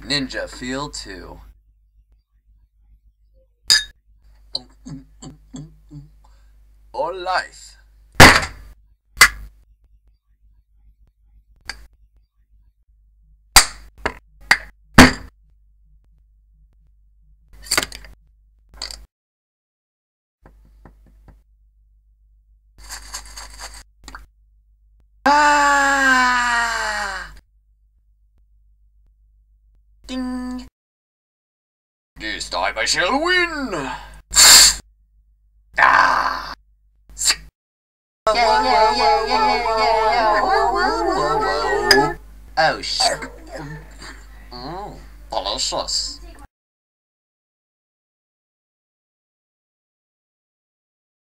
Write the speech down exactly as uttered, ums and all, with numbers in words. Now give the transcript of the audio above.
Ninja Feel two. Or life. Ah! Ding! This time I shall win! Ah! Yeah, yeah, yeah, yeah, yeah, yeah. Whoa, whoa, whoa, whoa. Oh shit. Mmm, delicious.